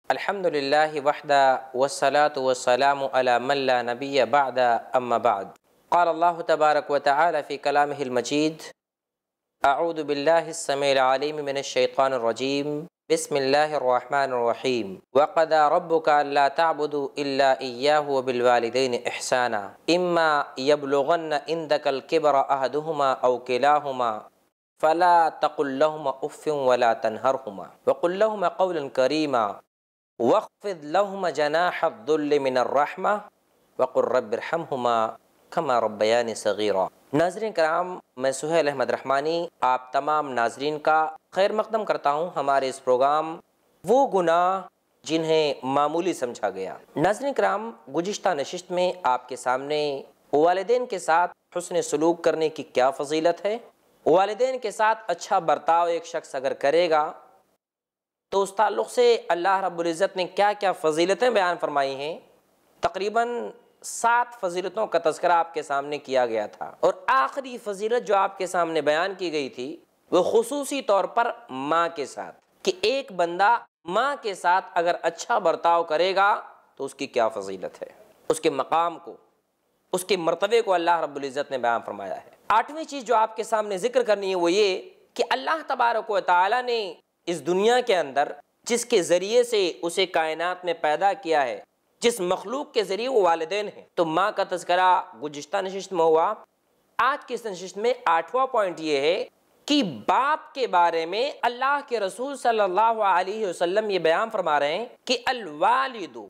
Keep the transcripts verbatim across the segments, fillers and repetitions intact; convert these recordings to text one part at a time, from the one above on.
अल्हम्दुलिल्लाहि वहदा वस्सलातु वस्सलामु अला मन ला नबिय्य बअदा अम्मा बअद। क़ाल अल्लाहु तबारक व तआला फ़ी कलामिहिल मजीद अऊज़ु बिल्लाहिस समीइल अलीम मिनश शैतानिर रजीम बिस्मिल्लाहिर रहमानिर रहीम व क़ज़ा रब्बुका अल्ला तअबुदू इल्ला इय्याहु व बिल वालिदैनि इहसाना इम्मा यब्लुगन्ना इंदकल किबरा अहदुहुमा औ किलाहुमा फ़ला तक़ुल लहुमा उफ़्फ़िन वला तनहरहुमा व क़ुल लहुमा क़ौलन करीमा वख़्फ़िद लहुमा जनाहद्दुल्लि मिनर रहमा वक़ुल रब्बिरहमहुमा कमा रब्बयानी सग़ीरा। नाज़रीन कराम, मैं सुहेल अहमद रहमानी आप तमाम नाज़रीन का खैर मक़दम करता हूँ हमारे इस प्रोग्राम वो गुनाह जिन्हें मामूली समझा गया। नाज़रीन कराम, गुज़िश्ता नशिस्त में आपके सामने वालिदैन के साथ हुस्न सलूक करने की क्या फ़ज़ीलत है, वालिदैन के साथ अच्छा बर्ताव एक शख्स अगर करेगा तो उस ताल्लुक़ से अल्लाह रब्बुल इज़्ज़त ने क्या क्या फ़ज़ीलतें बयान फरमाई हैं। तकरीबन सात फ़ज़ीलतों का तज़किरा आपके सामने किया गया था और आखिरी फ़ज़ीलत जो आपके सामने बयान की गई थी वो ख़ुसूसी तौर पर माँ के साथ, कि एक बंदा माँ के साथ अगर अच्छा बर्ताव करेगा तो उसकी क्या फ़ज़ीलत है, उसके मकाम को, उसके मर्तबे को अल्लाह रब्बुल इज़्ज़त ने बयान फरमाया है। आठवीं चीज़ जो आपके सामने ज़िक्र करनी है वो ये कि अल्लाह तबारक व तआला ने इस दुनिया के अंदर जिसके ज़रिए से उसे कायनात में पैदा किया है, जिस मखलूक के ज़रिए वो वालिदैन हैं, तो माँ का तज़किरा गुज़िश्ता नशिस्त में हुआ। आज की इस नशिस्त में आठवां पॉइंट ये है कि बाप के बारे में अल्लाह के रसूल सल्लल्लाहु अलैहि वसल्लम ये बयान फरमा रहे हैं कि अल वालिदु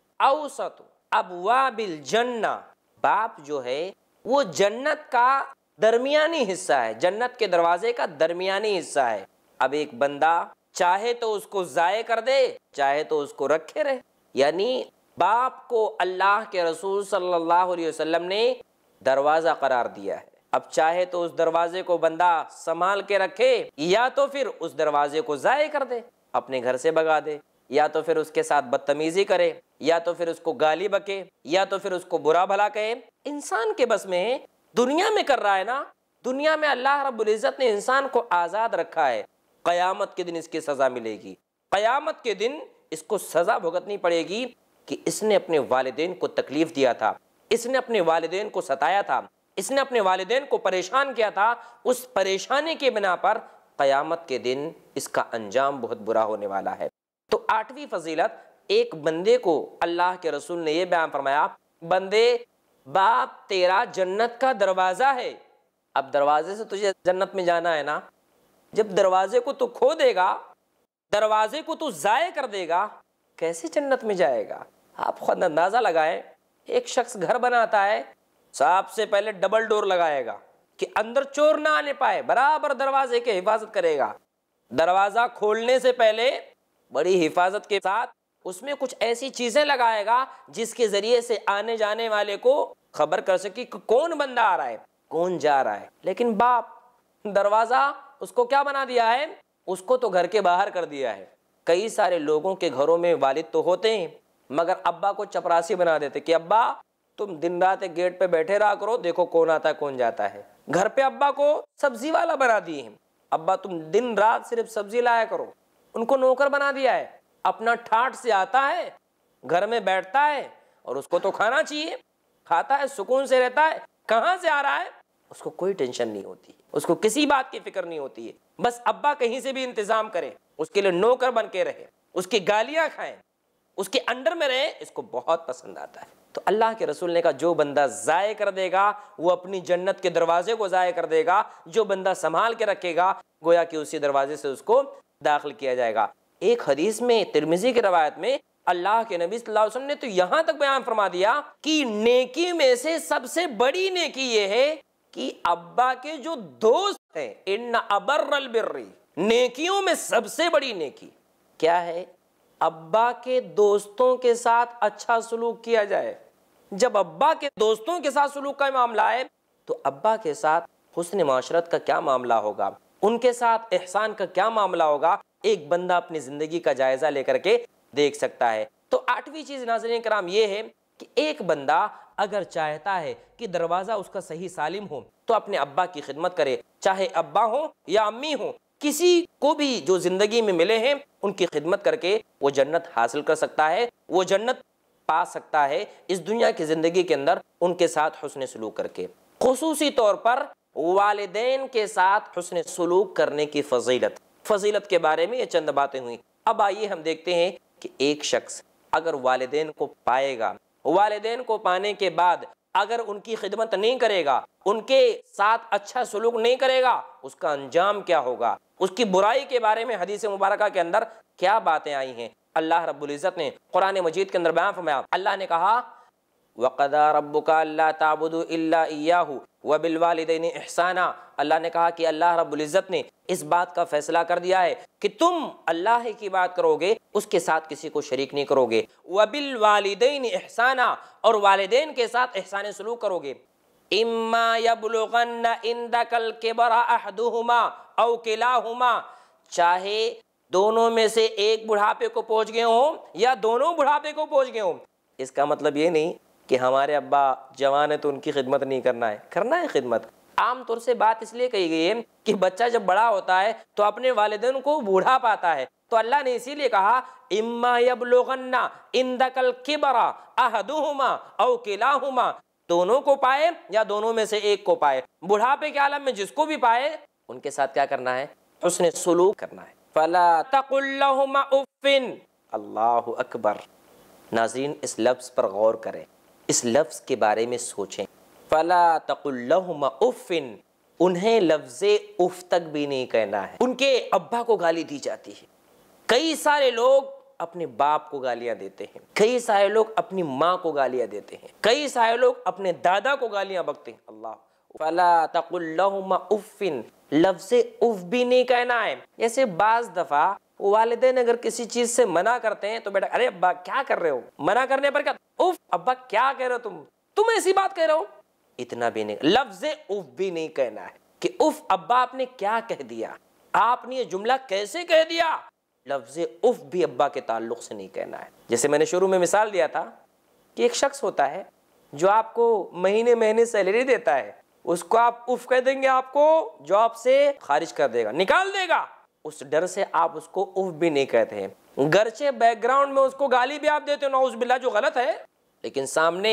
औसतु अबवाबिल जन्ना, बाप जो है वो जन्नत का दरमियानी हिस्सा है, जन्नत के दरवाजे का दरमियानी हिस्सा है। अब एक बंदा चाहे तो उसको ज़ाये कर दे, चाहे तो उसको रखे रहे, यानी बाप को अल्लाह के रसूल सल्लल्लाहु अलैहि वसल्लम ने दरवाज़ा करार दिया है। अब चाहे तो उस दरवाजे को बंदा संभाल के रखे या तो फिर उस दरवाजे को ज़ाये कर दे, अपने घर से भगा दे, या तो फिर उसके साथ बदतमीज़ी करे, या तो फिर उसको गाली बके, या तो फिर उसको बुरा भला कहे। इंसान के बस में है, दुनिया में कर रहा है ना। दुनिया में अल्लाह रब्बुल इज़्ज़त ने इंसान को आज़ाद रखा है। क़यामत के दिन इसकी सज़ा मिलेगी, क़यामत के दिन इसको सज़ा भुगतनी पड़ेगी कि इसने अपने वालिदैन को तकलीफ़ दिया था, इसने अपने वालिदैन को सताया था, इसने अपने वालिदैन को परेशान किया था। उस परेशानी के बिना पर क़यामत के दिन इसका अंजाम बहुत बुरा होने वाला है। तो आठवीं फ़जीलत, एक बंदे को अल्लाह के रसूल ने यह बयान फरमाया, बंदे बाप तेरा जन्नत का दरवाज़ा है। अब दरवाजे से तुझे जन्नत में जाना है ना, जब दरवाजे को तू खो देगा, दरवाजे को तू ज़ाये कर देगा, कैसे जन्नत में जाएगा। आप खुद अंदाज़ा लगाएं, एक शख्स घर बनाता है, सबसे पहले डबल डोर लगाएगा कि अंदर चोर ना आने पाए, बराबर दरवाजे के हिफाजत करेगा। दरवाज़ा खोलने से पहले बड़ी हिफाजत के साथ उसमें कुछ ऐसी चीज़ें लगाएगा जिसके ज़रिए से आने जाने वाले को खबर कर सके कि कौन बंदा आ रहा है, कौन जा रहा है। लेकिन बाप दरवाज़ा उसको क्या बना दिया है, उसको तो घर के बाहर कर दिया है। कई सारे लोगों के घरों में वालिद तो होते हैं मगर अब्बा को चपरासी बना देते कि अब्बा तुम दिन रात एक गेट पे बैठे रहा करो, देखो कौन आता है कौन जाता है। घर पे अब्बा को सब्जी वाला बना दिए हैं, अब्बा तुम दिन रात सिर्फ सब्जी लाया करो। उनको नौकर बना दिया है, अपना ठाठ से आता है, घर में बैठता है और उसको तो खाना चाहिए, खाता है, सुकून से रहता है। कहाँ से आ रहा है उसको कोई टेंशन नहीं होती, उसको किसी बात की फिक्र नहीं होती है। बस अब्बा कहीं से भी इंतजाम करे, उसके लिए नौकर बन के रहे, उसकी गालियां खाएं, उसके अंडर में रहे, इसको बहुत पसंद आता है। तो अल्लाह के रसूल ने कहा जो बंदा ज़ाये कर देगा वो अपनी जन्नत के दरवाजे को ज़ाये कर देगा, जो बंदा संभाल के रखेगा गोया कि उसी दरवाजे से उसको दाखिल किया जाएगा। एक हदीस में, तिरमिज़ी की रवायत में, अल्लाह के नबी सल्लल्लाहु अलैहि वसल्लम ने तो यहां तक बयान फरमा दिया कि नेकी में से सबसे बड़ी नेकी ये है कि अब्बा के जो दोस्त हैं, इन्ना अबर्रल बिर्री, नेकियों में सबसे बड़ी नेकी क्या है, अब्बा के दोस्तों के साथ अच्छा सलूक किया जाए। जब अब्बा के दोस्तों के साथ सलूक का मामला है तो अब्बा के साथ हुस्न माशरत का क्या मामला होगा, उनके साथ एहसान का क्या मामला होगा, एक बंदा अपनी जिंदगी का जायजा लेकर के देख सकता है। तो आठवीं चीज नाज़रीन कराम ये है कि एक बंदा अगर चाहता है कि दरवाजा उसका सही सालिम हो तो अपने अब्बा की खिदमत करे, चाहे अब्बा हो या अम्मी हो, किसी को भी जो जिंदगी में मिले हैं उनकी खिदमत करके वो जन्नत हासिल कर सकता है, वो जन्नत पा सकता है इस दुनिया की जिंदगी के अंदर उनके साथ हुस्न सलूक करके। खुसूसी तौर पर वालिदैन के साथ हुस्न सलूक करने की फजीलत फजीलत के बारे में ये चंद बातें हुई। अब आइए हम देखते हैं कि एक शख्स अगर वालिदैन को पाएगा, वालिदैन को पाने के बाद अगर उनकी खिदमत नहीं करेगा, उनके साथ अच्छा सलूक नहीं करेगा, उसका अंजाम क्या होगा, उसकी बुराई के बारे में हदीस मुबारका के अंदर क्या बातें आई हैं। अल्लाह रब्बुल इज़्ज़त ने कुरान मजीद के अंदर बयान फरमाया, अल्लाह ने कहा वक़दा रब्बुका अल्ला ताबुदु इल्ला इय्याहु व बिल वालिदैनि इहसाना। अल्लाह ने कहा कि अल्लाह रब्बुल इज़्ज़त ने इस बात का फैसला कर दिया है कि तुम अल्लाह ही की बात करोगे, उसके साथ किसी को शरीक नहीं करोगे। व बिल वालिदैनि इहसाना, और वालिदैन के साथ एहसान सलूक करोगे। इम्मा यबलुगन्ना इंदकल किबरा अहदुहुमा औ किलाहुमा, चाहे दोनों में से एक बुढ़ापे को पहुंच गए हों या दोनों बुढ़ापे को पहुंच गए हों। इसका मतलब ये नहीं कि हमारे अब्बा जवान है तो उनकी खिदमत नहीं करना है, करना है खिदमत। आमतौर से बात इसलिए कही गई है कि बच्चा जब बड़ा होता है तो अपने वालिदैन को बूढ़ा पाता है, तो अल्लाह ने इसीलिए कहा इम्मा यबलुगन्ना इंदकल किबरा अहदुहुमा औ किलाहुमा, दोनों को पाए या दोनों में से एक को पाए, बुढ़ापे के आलम में जिसको भी पाए उनके साथ क्या करना है, हुस्न सलूक करना है। फला तकुल लहुमा उफ़्फ़िन, अल्लाहु अकबर। नाज़रीन इस लफ्ज़ पर गौर करें, इस लफ्ज़ के बारे में सोचें। फला तकुल लहुमा उफ़्फ़िन, उन्हें लफ्ज़े उफ़ तक भी नहीं कहना है। उनके अब्बा को गाली दी जाती है। कई सारे लोग अपने बाप को गालियां देते हैं, कई सारे लोग अपनी माँ को गालियां देते हैं, कई सारे लोग अपने दादा को गालियां बकते हैं। अल्लाह, फला तकुल लहुमा उफ़्फ़िन, लफ्ज़े उफ़ भी नहीं कहना है। जैसे बाज़ दफ़ा वालिदैन अगर किसी चीज से मना करते हैं तो बेटा अरे अब्बा क्या कर रहे हो, मना करने पर क्या उफ अब्बा क्या कह रहे हो तुम तुम ऐसी बात कह रहे हो, इतना भी नहीं, लफ्ज़े उफ भी नहीं कहना है कि उफ अब्बा आपने क्या कह दिया, आपने ये जुमला कैसे कह दिया। लफ्ज़े उफ भी अब्बा के ताल्लुक से नहीं कहना है। जैसे मैंने शुरू में मिसाल दिया था कि एक शख्स होता है जो आपको महीने महीने सैलरी देता है, उसको आप उफ कह देंगे, आपको जॉब से खारिज कर देगा, निकाल देगा। उस डर से आप उसको उफ भी नहीं कहते हैं। गरचे बैकग्राउंड में उसको गाली भी आप देते हो नौज़ बिल्लाह, जो गलत है, लेकिन सामने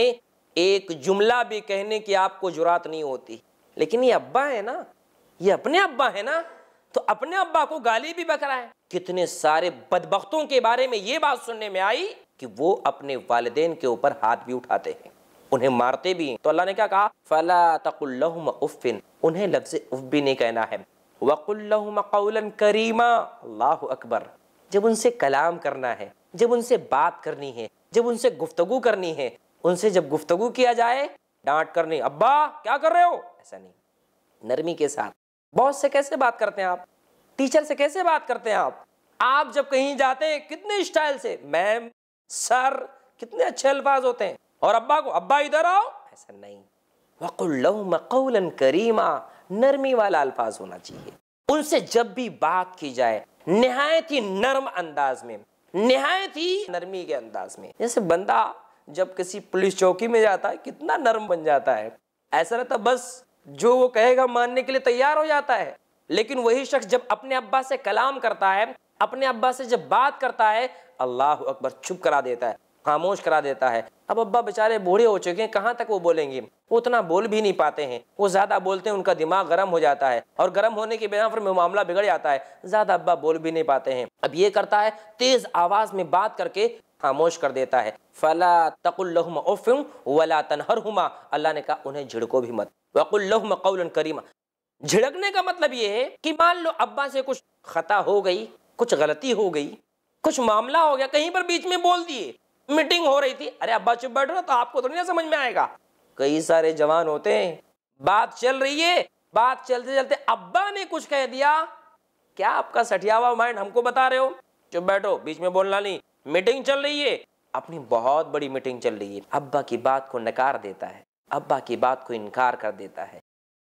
एक जुमला भी कहने की आपको जुरात नहीं होती। लेकिन ये अब्बा है ना, ये अपने अब्बा है ना, तो अपने अब्बा को गाली भी बक रहा है। कितने सारे बदबख्तों के बारे में ये बात सुनने में आई कि वो अपने वालिदैन के ऊपर हाथ भी उठाते हैं, उन्हें मारते भी हैं। तो अल्लाह ने क्या कहा, फला तकुल लहुमा उफ़्फ़िन, उन्हें लफ्ज़े उफ़ भी नहीं कहना है। वक़ुल लहुमा क़ौलन करीमा, अल्लाहु अकबर। जब उनसे कलाम करना है, जब उनसे बात करनी है, जब उनसे गुफ्तगू करनी है, उनसे जब गुफ्तगू किया जाए, डांट कर नहीं, अब्बा क्या कर रहे हो, ऐसा नहीं, नरमी के साथ। बॉस से कैसे बात करते हैं आप, टीचर से कैसे बात करते हैं आप, आप जब कहीं जाते हैं कितने स्टाइल से, मैम, सर, कितने अच्छे अल्फाज होते हैं, और अब्बा को अब्बा इधर आओ, ऐसा नहीं। वक़ुल लहुमा क़ौलन करीमा, नरमी वाला अल्फाज होना चाहिए। उनसे जब भी बात की जाए निहायत ही नर्म अंदाज में, निहायत ही नरमी के अंदाज में। जैसे बंदा जब किसी पुलिस चौकी में जाता है कितना नर्म बन जाता है, ऐसा रहता बस जो वो कहेगा मानने के लिए तैयार हो जाता है। लेकिन वही शख्स जब अपने अब्बा से कलाम करता है, अपने अब्बा से जब बात करता है, अल्लाह अकबर, चुप करा देता है, खामोश करा देता है। अब अब्बा बेचारे बूढ़े हो चुके हैं, कहाँ तक वो बोलेंगे, वो उतना बोल भी नहीं पाते हैं, वो ज्यादा बोलते हैं उनका दिमाग गर्म हो जाता है, और गर्म होने की बिना पर मामला बिगड़ जाता है, ज्यादा अब्बा बोल भी नहीं पाते हैं। अब ये करता है तेज आवाज में बात करके खामोश कर देता है। फला तकुल लहुमा उफ़्फ़िन वला तनहरहुमा, अल्लाह ने कहा उन्हें झिड़को भी मत। वक़ुल लहुमा क़ौलन करीमा, झिड़कने का मतलब ये है कि मान लो अब्बा से कुछ खता हो गई, कुछ गलती हो गई, कुछ मामला हो गया, कहीं पर बीच में बोल दिए, मीटिंग हो रही थी, अरे अब्बा चुप बैठो ना, तो आपको तो नहीं समझ में आएगा। कई सारे जवान होते हैं, बात चल रही है, बात चलते चलते अब्बा ने कुछ कह दिया, क्या आपका सठिया हुआ माइंड हमको बता रहे हो, चुप बैठो, बीच में बोलना नहीं, मीटिंग चल रही है, अपनी बहुत बड़ी मीटिंग चल रही है। अब्बा की बात को नकार देता है, अब्बा की बात को इनकार कर देता है।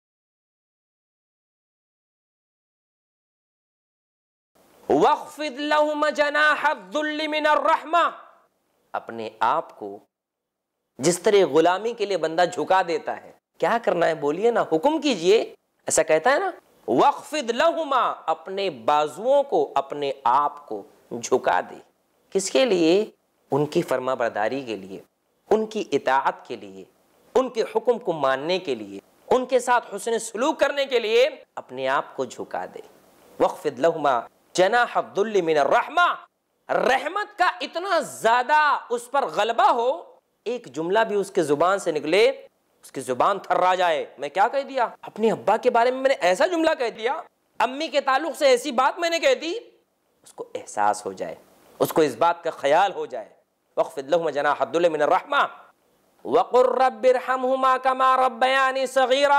वख़्फ़िद लहुमा जनाहज़्ज़ुल्लि मिनर रहमा, अपने आप को जिस तरह गुलामी के लिए बंदा झुका देता है, क्या करना है बोलिए ना, हुक्म कीजिए, ऐसा कहता है ना, वख्फिद लहुमा, अपने बाजुओं को, अपने आप को झुका दे। किसके लिए? उनकी फरमाबरदारी के लिए, उनकी इताअत के लिए, उनके हुक्म को मानने के लिए, उनके साथ हुस्न सलूक करने के लिए अपने आप को झुका दे। वख्फिद लहुमा जनाह दुल्ल मिनर रहमा, रहमत का इतना ज्यादा उस पर गलबा हो, एक जुमला भी उसके जुबान से निकले, उसकी जुबान थर्रा जाए, मैं क्या कह दिया, अपने अब्बा के बारे में मैंने ऐसा जुमला कह दिया, अम्मी के ताल्लुक से ऐसी बात मैंने कह दी, उसको एहसास हो जाए, उसको इस बात का ख्याल हो जाए। वख्फिद लहुमा जनाह दुल्ल मिनर रहमा वक़ुर रब्बिरहमहुमा कमा रब्बयानी सगीरा,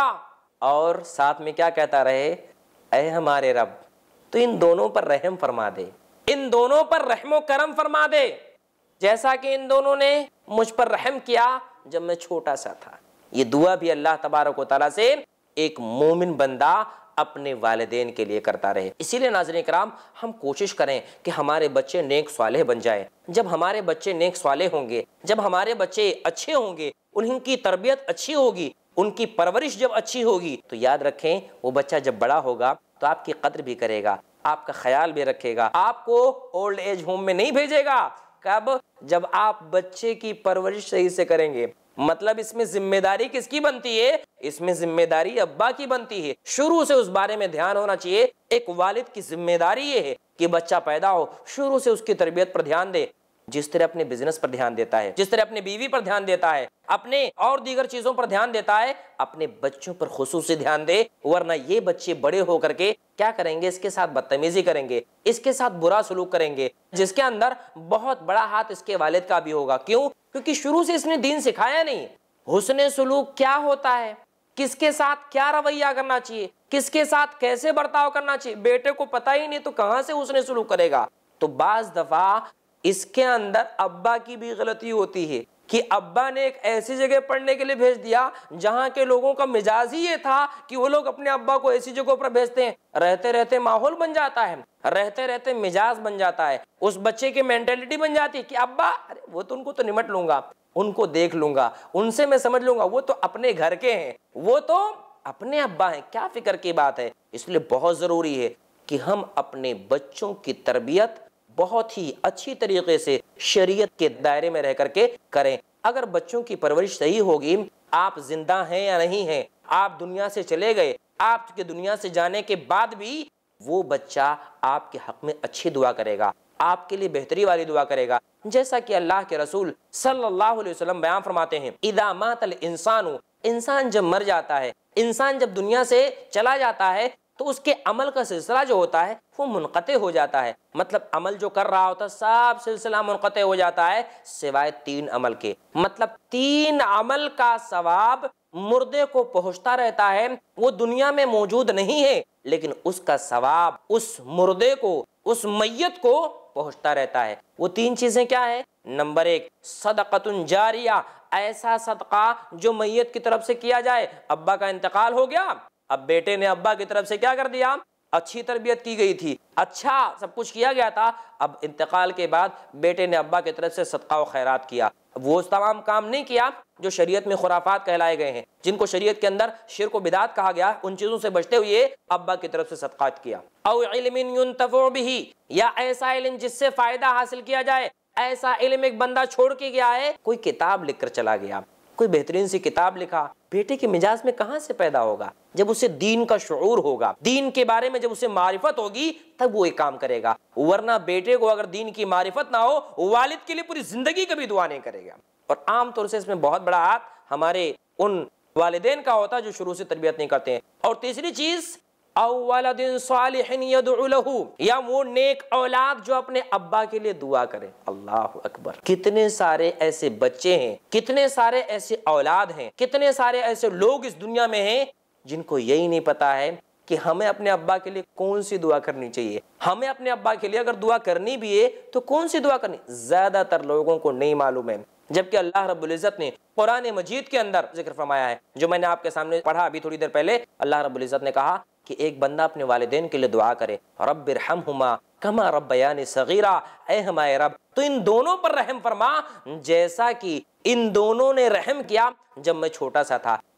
और साथ में क्या कहता रहे, ऐ हमारे रब तो इन दोनों पर रहम फरमा दे, इन दोनों पर रहमो करम फरमा दे, जैसा कि इन दोनों ने मुझ पर रहम किया जब मैं छोटा सा था। ये दुआ भी अल्लाह तबारक व तआला से एक मोमिन बंदा अपने वालिदैन के लिए करता रहे। इसीलिए नाज़रीन किराम, हम कोशिश करें कि हमारे बच्चे नेक स्वालेह बन जाएं। जब हमारे बच्चे नेक स्वालेह होंगे, जब हमारे बच्चे अच्छे होंगे, उनकी तरबियत अच्छी होगी, उनकी परवरिश जब अच्छी होगी, तो याद रखें वो बच्चा जब बड़ा होगा तो आपकी कद्र भी करेगा, आपका ख्याल भी रखेगा, आपको ओल्ड एज होम में नहीं भेजेगा। कब? जब आप बच्चे की परवरिश सही से करेंगे। मतलब इसमें जिम्मेदारी किसकी बनती है? इसमें जिम्मेदारी अब्बा की बनती है। शुरू से उस बारे में ध्यान होना चाहिए। एक वालिद की जिम्मेदारी ये है कि बच्चा पैदा हो, शुरू से उसकी तरबियत पर ध्यान दे। जिस तरह अपने बिजनेस पर ध्यान देता है, जिस तरह अपने बीवी पर ध्यान देता है, अपने और दीगर चीजों पर ध्यान देता है, अपने बच्चों पर खुसूसी ध्यान दे। वरना ये बच्चे बड़े होकर के क्या करेंगे? इसके साथ बदतमीजी करेंगे, इसके साथ बुरा सलूक करेंगे, जिसके अंदर बहुत बड़ा हाथ इसके वालिद का भी होगा। क्यों? क्योंकि शुरू से इसने दीन सिखाया नहीं। हुस्न सलूक क्या होता है, किसके साथ क्या रवैया करना चाहिए, किसके साथ कैसे बर्ताव करना चाहिए, बेटे को पता ही नहीं तो कहां से हुस्न सलूक करेगा। तो बाज दफा इसके अंदर अब्बा की भी गलती होती है कि अब्बा ने एक ऐसी जगह पढ़ने के लिए भेज दिया जहां के लोगों का मिजाज ही ये था कि वो लोग अपने अब्बा को ऐसी जगहों पर भेजते हैं। रहते रहते माहौल बन जाता है, रहते रहते मिजाज बन जाता है, उस बच्चे की मेंटेलिटी बन जाती है कि अब्बा, अरे वो तो उनको तो निमट लूंगा, उनको देख लूंगा, उनसे मैं समझ लूंगा, वो तो अपने घर के हैं, वो तो अपने अब्बा हैं, क्या फिक्र की बात है। इसलिए बहुत जरूरी है कि हम अपने बच्चों की तरबियत बहुत ही अच्छी तरीके से शरीयत के दायरे में रह करके करें। अगर बच्चों की परवरिश सही होगी, आप जिंदा हैं या नहीं हैं, आप दुनिया से चले गए, आपके दुनिया से जाने के बाद भी वो बच्चा आपके हक में अच्छी दुआ करेगा, आपके लिए बेहतरी वाली दुआ करेगा। जैसा कि अल्लाह के रसूल सल्लल्लाहु अलैहि वसल्लम बयान फरमाते हैं, इदा मातल इंसानु, इंसान जब मर जाता है, इंसान जब दुनिया से चला जाता है तो उसके अमल का सिलसिला जो होता है वो मुनक़ते हो जाता है। मतलब अमल जो कर रहा होता है सब सिलसिला मुनक़ते हो जाता है सिवाय तीन अमल के। मतलब तीन अमल का सवाब मुर्दे को पहुंचता रहता है, वो दुनिया में मौजूद नहीं है लेकिन उसका सवाब उस मुर्दे को, उस मैयत को पहुंचता रहता है। वो तीन चीजें क्या है? नंबर एक, सदक़तुन जारिया, ऐसा सदका जो मैयत की तरफ से किया जाए। अब्बा का इंतकाल हो गया, अब बेटे ने अब्बा की तरफ से क्या कर दिया? अच्छी तरबियत की गई थी, अच्छा सब कुछ किया गया था, अब इंतकाल के बाद बेटे ने अब्बा की तरफ से सदका व खैरात किया। वो तमाम काम नहीं किया जो शरीयत में खुराफात कहलाए गए हैं, जिनको शरीयत के अंदर शिर्क व बिदात कहा गया, उन चीजों से बचते हुए अब्बा की तरफ से सदकात किया। औ इल्मिन युंतफ़उ बिही, या ऐसा इल्म जिससे फायदा हासिल किया जाए। ऐसा इल्म एक बंदा छोड़ के गया है, कोई किताब लिखकर चला गया, कोई बेहतरीन सी किताब लिखा, बेटे के मिजाज में कहां से पैदा होगा? जब उसे दीन का शऊर होगा, दीन के बारे में जब उसे मारिफत होगी तब वो एक काम करेगा। वरना बेटे को अगर दीन की मारिफत ना हो, वालिद के लिए पूरी जिंदगी कभी दुआ नहीं करेगा। और आमतौर से इसमें बहुत बड़ा हाथ हमारे उन वालिदैन का होता है जो शुरू से तरबियत नहीं करते हैं। और तीसरी चीज, अव्वलदिन सालिहिन यदउ लहू, या वो नेक औलाद जो अपने अब्बा के लिए दुआ करे। अल्लाह अकबर, कितने सारे ऐसे बच्चे हैं, कितने सारे ऐसे औलाद हैं, कितने सारे ऐसे लोग इस दुनिया में हैं जिनको यही नहीं पता है कि हमें अपने अब्बा के लिए कौन सी दुआ करनी चाहिए। हमें अपने अब्बा के लिए अगर दुआ करनी भी है तो कौन सी दुआ करनी, ज्यादातर लोगों को नहीं मालूम है। जबकि अल्लाह रब्बुल इज्जत ने कुरान मजीद के अंदर जिक्र फरमाया है, जो मैंने आपके सामने पढ़ा अभी थोड़ी देर पहले। अल्लाह रब्बुल इज्जत ने कहा कि एक बंदा अपने वालिदैन के लिए दुआ करे, रब्बिरहमहुमा कमा रब्बयानी सगीरा, ऐ हमारे रब तो इन दोनों पर रहम फरमा जैसा कि इन दोनों ने रहम किया जब मैं छोटा सा था।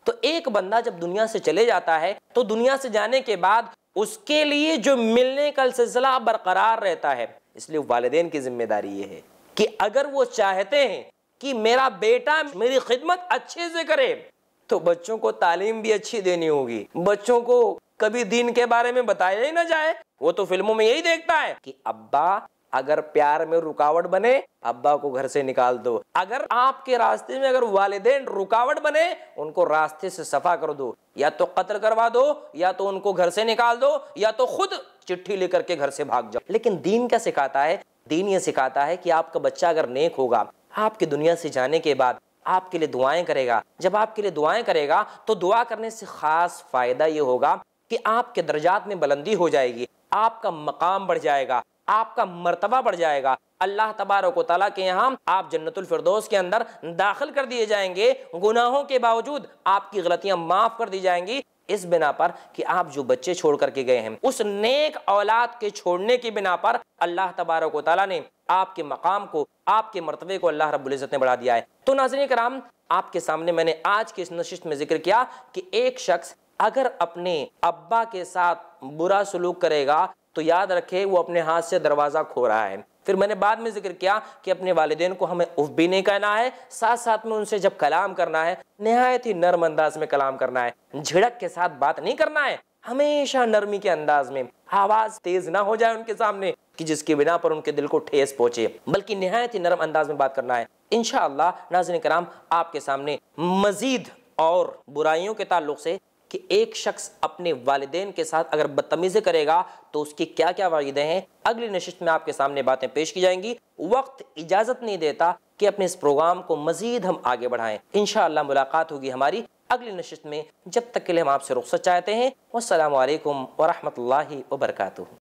तो एक बंदा जब दुनिया से चले जाता है तो दुनिया से जाने के बाद उसके लिए जो मिलने का सिलसिला बरकरार रहता है। इसलिए वालिदैन की जिम्मेदारी ये है कि अगर वो चाहते हैं कि मेरा बेटा मेरी खिदमत अच्छे से करे तो बच्चों को तालीम भी अच्छी देनी होगी। बच्चों को कभी दीन के बारे में बताया ही ना जाए, वो तो फिल्मों में यही देखता है कि अब्बा अगर प्यार में रुकावट बने अब्बा को घर से निकाल दो। अगर आपके रास्ते में अगर वालिदैन रुकावट बने उनको रास्ते से सफा कर दो, या तो कत्ल करवा दो, या तो उनको घर से निकाल दो, या तो खुद चिट्ठी लेकर के घर से भाग जाओ। लेकिन दीन क्या सिखाता है? दीन ये सिखाता है कि आपका बच्चा अगर नेक होगा, आपकी दुनिया से जाने के बाद आपके लिए दुआएं करेगा। जब आपके लिए दुआएं करेगा तो दुआ करने से खास फायदा ये होगा कि आपके दर्जात में बुलंदी हो जाएगी, आपका मकाम बढ़ जाएगा, आपका मर्तबा बढ़ जाएगा। अल्लाह तबारक व तआला के यहाँ आप जन्नतुल फिरदौस के अंदर दाखिल कर दिए जाएंगे। गुनाहों के बावजूद आपकी गलतियां माफ कर दी जाएंगी, इस बिना पर कि आप जो बच्चे छोड़ करके गए हैं उस नेक औलाद के छोड़ने की बिना पर अल्लाह तबारक व तआला ने आपके मकाम को, आपके मर्तबे को अल्लाह रब्बुल इज्जत ने बढ़ा दिया है। तो नाज़रीन कराम, आपके सामने मैंने आज की इस नशिस्त में जिक्र किया कि एक शख्स अगर अपने अब्बा के साथ बुरा सलूक करेगा तो याद रखे वो अपने हाथ से दरवाजा खो रहा है। फिर मैंने बाद में जिक्र किया कि अपने वालिदैन को हमें उफ भी नहीं कहना है, साथ साथ में उनसे जब कलाम करना है निहायत ही नर्म अंदाज में कलाम करना है, झिड़क के साथ बात नहीं करना है, हमेशा नरमी के अंदाज में, आवाज तेज ना हो जाए उनके सामने कि जिसकी बिना पर उनके दिल को ठेस पहुंचे, बल्कि निहायत ही नरम अंदाज में बात करना है। इंशाअल्लाह नाज़रीन कराम, आपके सामने मजीद और बुराइयों के ताल्लुक से कि एक शख्स अपने वालिदैन के साथ अगर बदतमीजी करेगा तो उसकी क्या क्या वाक़िदे हैं, अगली नशिस्त में आपके सामने बातें पेश की जाएंगी। वक्त इजाज़त नहीं देता कि अपने इस प्रोग्राम को मजीद हम आगे बढ़ाएं। इंशाअल्लाह मुलाकात होगी हमारी अगली नशिस्त में। जब तक के लिए हम आपसे रुख्सत चाहते हैं। वस्सलामु अलैकुम व रहमतुल्लाहि व बरकातुहू।